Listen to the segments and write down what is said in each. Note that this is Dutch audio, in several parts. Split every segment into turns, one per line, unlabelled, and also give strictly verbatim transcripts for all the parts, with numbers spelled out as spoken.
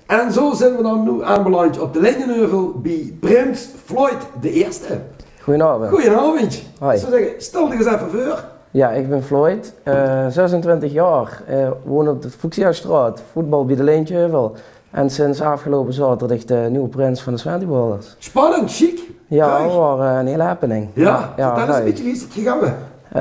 En zo zijn we dan nu aanbeland op de Lindenheuvel bij Prins Floyd de Eerste.
Goedenavond.
Goedenavond.
Hoi.
Ik zou zeggen, stel je eens even voor.
Ja, ik ben Floyd, uh, zesentwintig jaar, uh, woon op de Fuchsiastraat, voetbal bij de Lindenheuvel. En sinds afgelopen zaterdag de nieuwe prins van de Swantiballers.
Spannend, chic.
Ja, dat was uh, een hele happening.
Ja, ja, vertel eens een beetje, wie is het gegaan?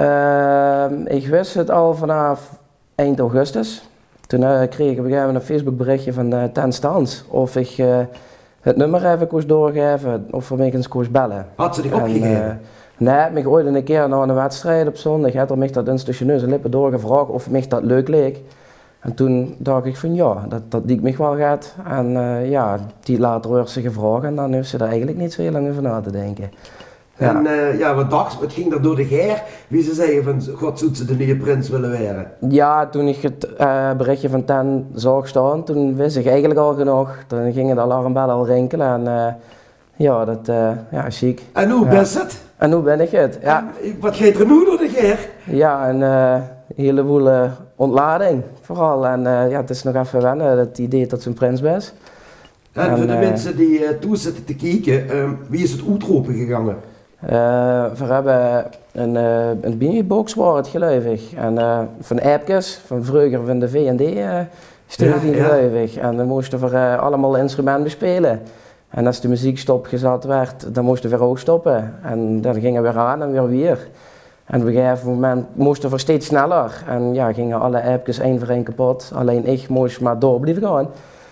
Uh, ik wist het al vanaf eind augustus. Toen uh, kreeg ik op een gegeven moment een Facebook berichtje van uh, Ten Stans of ik uh, het nummer even koos doorgeven of voor mij eens koos bellen.
Had ze die opgegeven? Uh,
nee, ik ooit een keer na een wedstrijd op zondag had er mij dat institutioneel zijn lippen doorgevraagd of mij dat leuk leek. En toen dacht ik van ja, dat, dat die ik me wel gaat. En uh, ja, die later werd ze gevraagd en dan heeft ze er eigenlijk niet zo heel lang over na te denken. Ja.
En uh, ja, wat dacht, wat ging er door de geer? Wie ze zeggen van, god zoet ze de nieuwe prins willen werden?
Ja, toen ik het uh, berichtje van Ten zag staan, toen wist ik eigenlijk al genoeg. Toen gingen de alarmbellen al rinkelen en uh, ja, dat uh, ja, chic.
En hoe
ja.
best het?
En hoe ben ik het? Ja.
En, wat gaat er nu door de geer?
Ja, een uh, heleboel uh, ontlading vooral. En uh, ja, het is nog even wennen, het idee dat ze een prins is.
En, en voor de uh, mensen die uh, toe zitten te kijken, um, wie is het uitroepen gegaan?
Uh, we hebben een, uh, een binibox waar het geluivig en uh, van Epkes, van vroeger van de V en D uh, stond die ja, geluivig ja. En dan moesten we uh, allemaal instrumenten bespelen. En als de muziek stopgezet werd, dan moesten we ook stoppen en dan gingen we weer aan en weer weer. En op een gegeven moment moesten we steeds sneller en ja, gingen alle Epkes één voor één kapot, alleen ik moest maar door blijven gaan.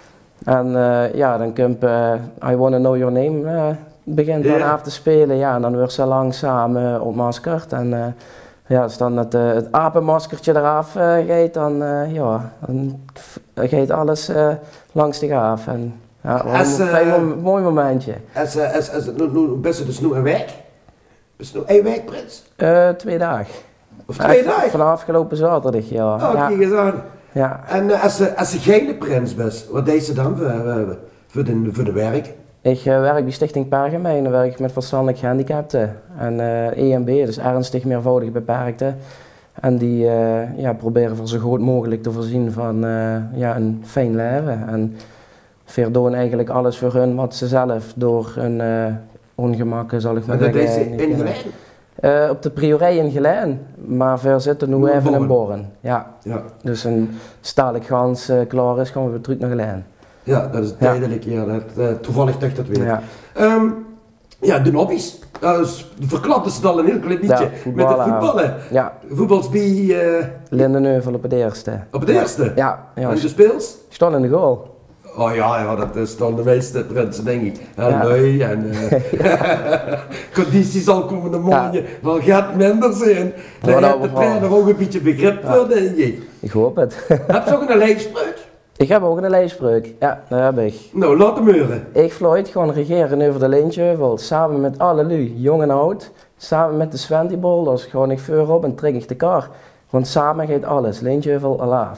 En uh, ja, dan komt uh, I Wanna Know Your Name uh, begint dan yeah. af te spelen, ja, en dan wordt ze langzaam uh, ontmaskerd en uh, ja, als dan het, uh, het apenmaskertje eraf uh, gaat, dan, uh, ja, dan gaat alles uh, langs de af. En, ja,
als,
een
uh,
fijn, mooi momentje.
Als, uh, als, als, nu, nu, best het dus nu een week? Is het nu één week, prins?
Uh, twee dagen.
Of twee
ja,
dagen?
Vanaf afgelopen zaterdag, ja.
Oh,
ja.
kijk eens aan.
Ja.
En uh, als, ze, als ze geen prins bent, wat deed ze dan voor, uh, voor, de, voor de werk?
Ik uh, werk bij Stichting Pergemeen, dan werk ik met verstandelijk gehandicapten. En uh, E M B, dus ernstig meervoudig beperkten. En die uh, ja, proberen voor zo goed mogelijk te voorzien van uh, ja, een fijn leven. En we doen eigenlijk alles voor hun wat ze zelf door hun uh, ongemakken, zal ik maar
zeggen. En dat
zeggen.
deed ze in Geleen?
Uh, op de priorij in Geleen, maar we zitten nu even in Borren. Ja.
Ja.
Dus een stalik gans uh, klaar is, gaan we weer terug naar Geleen.
Ja, dat is tijdelijk, ja. ja dat, uh, toevallig dacht dat weer.
Ja,
um, ja de hobby's. Uh, verklapte ze al een heel klein beetje
ja,
met het voetballen.
Ja.
Voetbals bij... Uh,
Lindenheuvel op het eerste.
Op het eerste?
Ja. ja.
En de speels?
Stond in de goal.
Oh ja, ja, dat is dan de meeste prinsen, denk ik. En ja. Nee, en uh, conditie zal komende morgen ja. wel gaat minder zijn. Dan heeft de trainer ook een beetje begrip ja. voor, denk ik.
Ik hoop het.
Heb je ook een lijfspreuk?
Ik heb ook een lijfspreuk, ja, dat heb ik.
Nou, laat hem horen.
Ik, Floyd, ga regeren over de Lindenheuvel, samen met alle lui, jong en oud. Samen met de Swantiballers ga ik voor op en trek ik de kar. Want samen gaat alles, Lindenheuvel alive.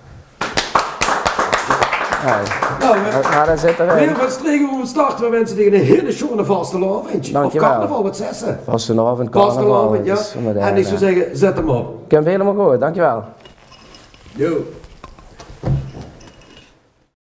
Ja,
nou,
ja, dat zit erin.
Heel veel streken hoe we starten. We wensen tegen een hele schone vastelavond. Of carnaval, wat zessen?
Vastelavond, carnaval.
Vastelavond, ja. En ik zou zeggen, zet hem op.
Ik heb hem helemaal goed, dankjewel.
Yo.